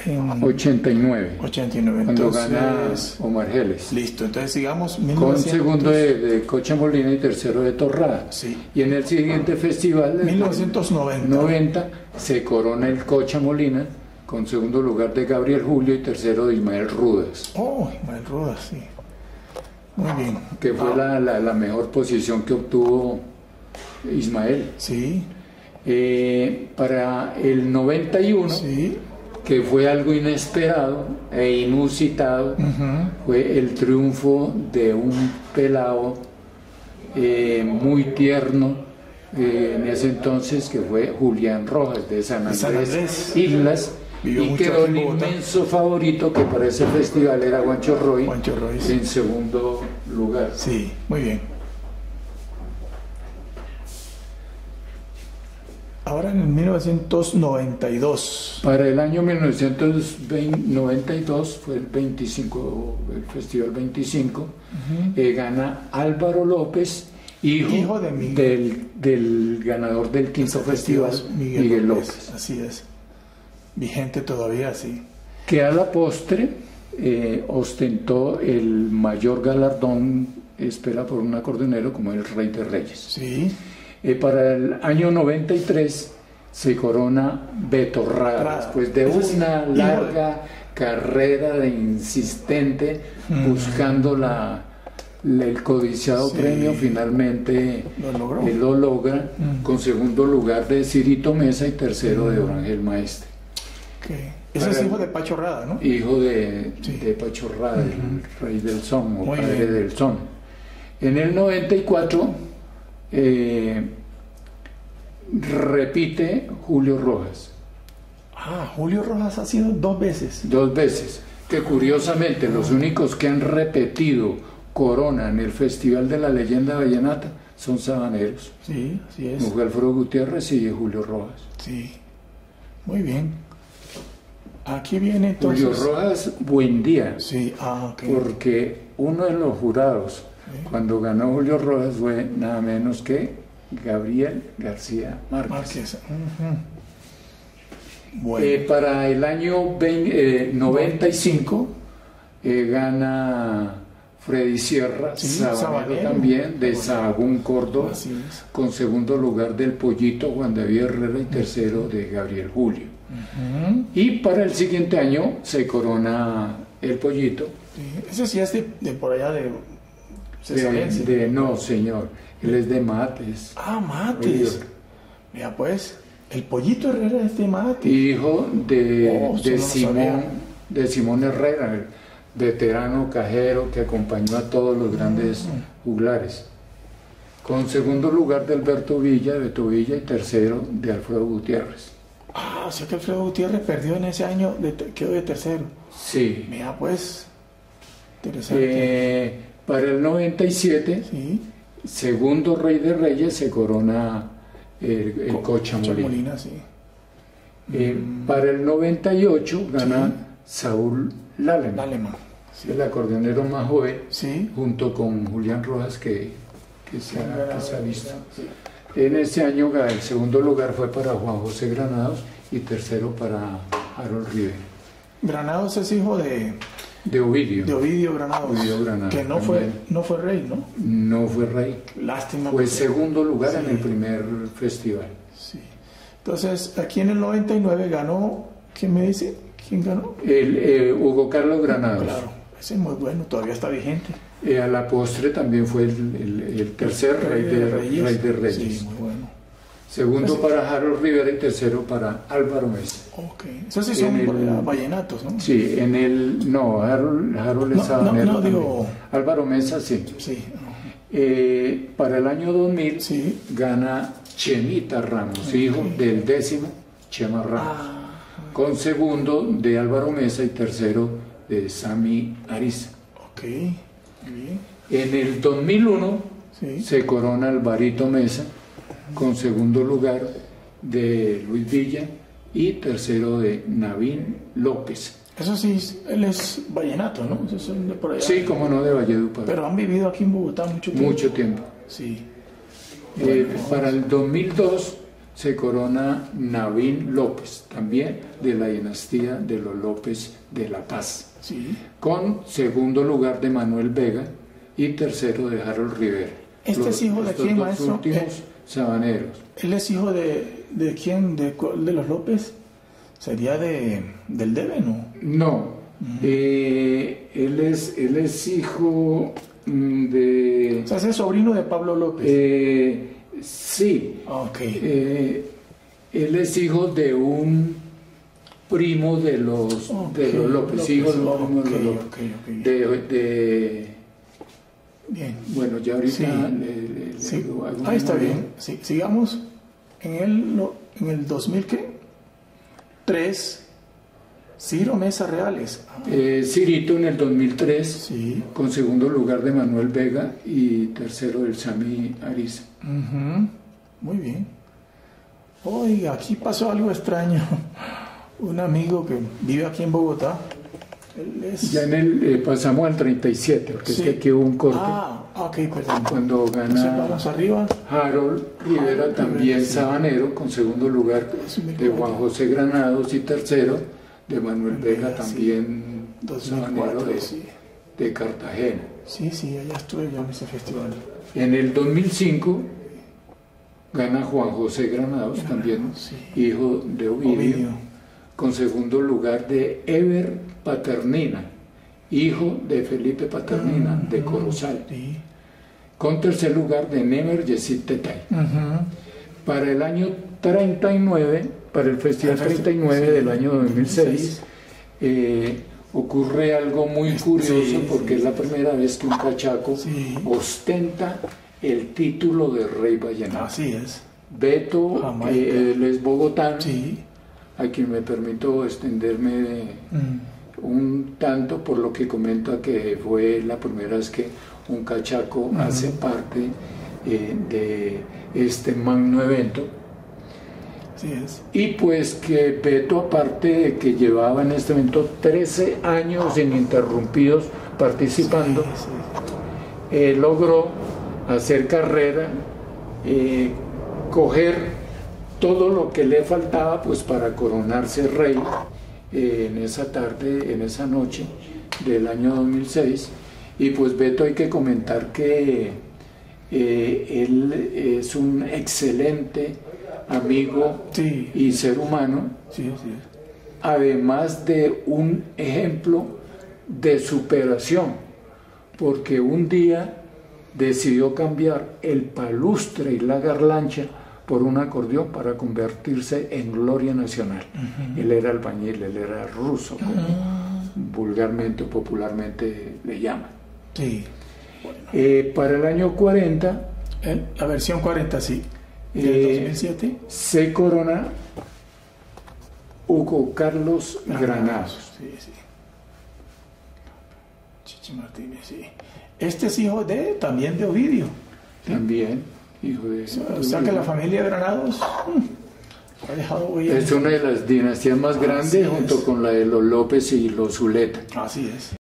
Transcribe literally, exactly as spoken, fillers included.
En ochenta y nueve. ochenta y nueve. Cuando Entonces, gana Omar Geles. listo, entonces sigamos. Con mil novecientos... segundo de, de Cochamolina y tercero de Torrada. Sí. Y en el siguiente festival, mil novecientos noventa. noventa, se corona el Cochamolina con segundo lugar de Gabriel Julio y tercero de Ismael Rudas. Oh, Ismael Rudas, sí. Muy bien. Que fue Ah, la, la, la mejor posición que obtuvo Ismael. Sí, Eh, para el noventa y uno, sí. que fue algo inesperado e inusitado, Ujú. fue el triunfo de un pelado eh, muy tierno eh, en ese entonces, que fue Julián Rojas de San De Andrés, San Andrés. Islas, Vivió y mucho quedó aquí en el Bogotá. inmenso favorito, que para ese festival era Juancho Roy, Juancho Roy, sí. en segundo lugar. Sí, muy bien. Ahora en el mil novecientos noventa y dos. Para el año mil novecientos noventa y dos fue el veinticinco, el Festival veinticinco, Uh-huh. eh, gana Álvaro López, hijo, Hijo de Miguel. del, del ganador del quinto festival, Miguel, Miguel, López. López, Así es. Vigente todavía, sí. que a la postre eh, ostentó el mayor galardón, espera por un acordeonero, como el Rey de Reyes. Sí. Eh, para el año noventa y tres se corona Beto Rada, Rada. después de Ese es una hijo de- larga carrera de insistente Mm. buscando la, la- el codiciado Sí. premio, finalmente Lo logró. él lo logra, Mm. con segundo lugar de Cirito Mesa y tercero de Orangel Maestre, Okay. Ese Para es el- hijo de Pacho Rada, ¿no? hijo de, Sí. de Pacho Rada, el rey del son o Muy padre bien. del son. En el noventa y cuatro eh, repite Julio Rojas, Ah, Julio Rojas ha sido dos veces. dos veces, que curiosamente los únicos que han repetido corona en el Festival de la Leyenda Vallenata son sabaneros, Sí, así es. Miguel Alfredo Gutiérrez y Julio Rojas. Sí. Muy bien. Aquí viene entonces. Julio Rojas, buen día, Sí, ah, ok. porque uno de los jurados, Sí. cuando ganó Julio Rojas, fue nada menos que Gabriel García Márquez. Márquez. Ujú. Bueno. Eh, para el año veinte, eh, noventa y cinco eh, gana Freddy Sierra, Sí, sabanero sabanero. también, de Bueno. Sahagún, Córdoba, Así es. con segundo lugar del Pollito Juan David Herrera y tercero de Gabriel Julio. Ujú. Y para el siguiente año se corona el Pollito. Sí. Ese sí es de, de por allá de De, Cesarense. de- no, señor, él es de Mates, Ah, Mates. Río. Mira, pues, el Pollito Herrera es de Mates. hijo de, Oh, eso de no lo Simón, sabía. de Simón Herrera, el veterano cajero que acompañó a todos los grandes juglares. Con segundo lugar de Alberto Villa, de Beto Villa, y tercero de Alfredo Gutiérrez. Ah, o sea que Alfredo Gutiérrez perdió en ese año, de, quedó de tercero. Sí. Mira, pues, interesante. Eh, para el noventa y siete, Sí. segundo Rey de Reyes, se corona el, el Co- Cochamolina. Cochamolina, sí. Eh, para el noventa y ocho gana Saúl Laleman, Laleman. Sí. el acordeonero más joven, Sí. junto con Julián Rojas, que, que, se, ha, que se ha visto. En ese año el segundo lugar fue para Juan José Granados y tercero para Harold Rivera. Granados es hijo de, De Ovidio, de Ovidio Granados. Ovidio Granados, que no fue, también. no fue rey, ¿no? no fue rey, Lástima. fue porque- segundo lugar Sí. en el primer festival. Sí. Entonces, aquí en el noventa y nueve ganó, ¿quién me dice? ¿Quién ganó? El, eh, Hugo Carlos Granados. Claro, ese es muy bueno, todavía está vigente. Eh, a la postre también fue el, el- el tercer rey de, rey de Reyes. Sí, muy bueno. Segundo Ese- para Harold Rivera y tercero para Álvaro Mesa. Ok. Esos sí son En el- por allá, vallenatos, ¿no? Sí, en el... No, Harold, Harold es No, sabanero no, no, también. digo- Álvaro Mesa, sí. Sí. Eh, para el año dos mil Sí. gana Chemita Ramos, hijo del décimo Chema Ramos, Ah, con segundo de Álvaro Mesa y tercero de Sami Ariza. ok. Muy bien. En el dos mil uno Sí. se corona Alvarito Mesa, con segundo lugar de Luis Villa y tercero de Navín López. Eso sí, él es vallenato, ¿no? Esos son de por allá. Sí, como no, de Valledupar. Pero han vivido aquí en Bogotá mucho tiempo. Mucho tiempo. Sí. Eh, para el dos mil dos se corona Navín López, también de la dinastía de los López de La Paz, Sí. con segundo lugar de Manuel Vega y tercero de Harold Rivera. ¿Este Los- es hijo de estos quién, dos maestro? últimos Eh, sabaneros. ¿Él es hijo de, de quién? ¿De, cuál de los López? ¿Sería de, del Debe, no? No, eh, él, es, él es hijo mm, de... O sea, ese es sobrino de Pablo López. eh, sí, Ok. eh, él es hijo de un primo de los, Ok, de los López, López, hijo de un ok, primo de los López. ok, ok. De, de- Bien. bueno, ya ahorita Sí. le- le- Sí. le hago una Ahí está memoria. bien. Sí, sigamos. En el, no, en el dos mil, ¿qué? Tres. Ciro Mesa Reales. Ah, Eh, Cirito en el dos mil tres, sí. con segundo lugar de Manuel Vega y tercero del Sami Ariza. Ujú. Muy bien. Oiga, aquí pasó algo extraño. Un amigo que vive aquí en Bogotá. Él es... Ya en el, eh, pasamos al treinta y siete, porque Sí. es que aquí hubo un corte. Ah, ok, perdón. Cuando Entonces gana vamos arriba. Harold Rivera, Harold también Rivera, sí. sabanero, con segundo lugar de Juan José Granados y tercero de Manuel Vega, Vega, sí. también dos mil sabanero cuatro, de, sí. de Cartagena. Sí, sí, allá estuve yo en ese festival. En el dos mil cinco gana Juan José Granados, también sí. hijo de Ovidio, Ovidio. con segundo lugar de Eber Paternina, hijo de Felipe Paternina, de Corozal, Sí. con tercer lugar de Nemer Yesid Tetay. Ujú. Para el año treinta y nueve, para el Festival El festi- treinta y nueve sí, del año dos mil seis, dos mil seis. eh, ocurre algo muy curioso, Sí, porque sí, es la sí. primera vez que un cachaco Sí. ostenta el título de Rey Vallenato. Así es. Beto, Jamaica. eh, él es bogotano, Sí. a quien me permito extenderme Mm. un tanto por lo que comenta que fue la primera vez que un cachaco hace parte eh, de este magno evento. Así es. Y pues que Beto, aparte de que llevaba en este evento trece años ininterrumpidos participando, Sí, sí. eh, logró hacer carrera, eh, coger todo lo que le faltaba pues para coronarse rey eh, en esa tarde, en esa noche del año dos mil seis. Y pues Beto, hay que comentar que eh, él es un excelente amigo Sí. y ser humano, Sí, sí. además de un ejemplo de superación, porque un día decidió cambiar el palustre y la garlancha por un acordeón para convertirse en gloria nacional. Uh-huh. Él era albañil, él era ruso, como uh-huh. vulgarmente o popularmente le llaman. Sí. Bueno. Eh, para el año cuarenta, ¿Eh? La versión cuarenta, sí. ¿Del eh, dos mil siete? se corona Hugo Carlos Granados. Granados. Sí, sí. Chichi Martínez, sí. Este es hijo de, también de Ovidio. ¿Sí? También, hijo de... O sea, o sea que la familia Granados mmm, ha dejado huella. Es una de las dinastías más grandes, junto con la de los López y los Zuleta. Así es.